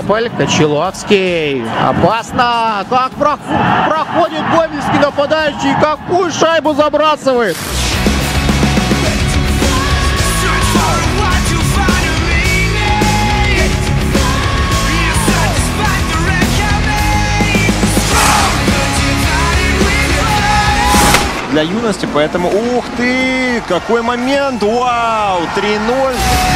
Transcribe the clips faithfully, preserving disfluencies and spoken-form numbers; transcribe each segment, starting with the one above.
Севастополь, Кочеловский. Опасно! Как про... проходит гомельский нападающий, какую шайбу забрасывает! Для юности, поэтому, ух ты, какой момент, вау, три ноль.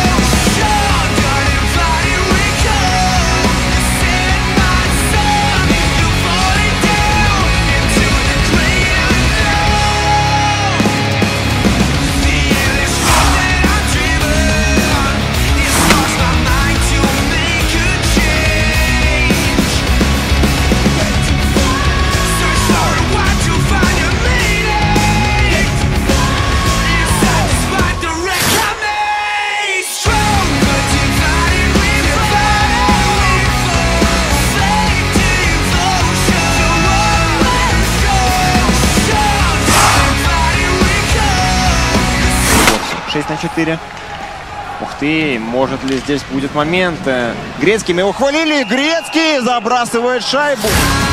шесть на четыре. Ух ты, может ли здесь будет момент. Грецкий, мы его хвалили. Грецкий забрасывает шайбу.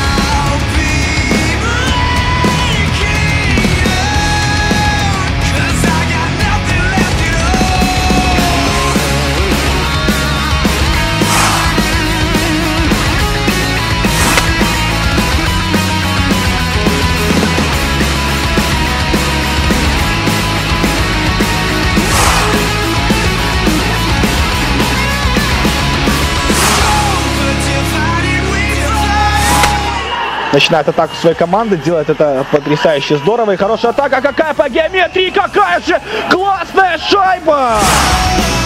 Начинает атаку своей команды, делает это потрясающе здорово. И хорошая атака, какая по геометрии, какая же классная шайба!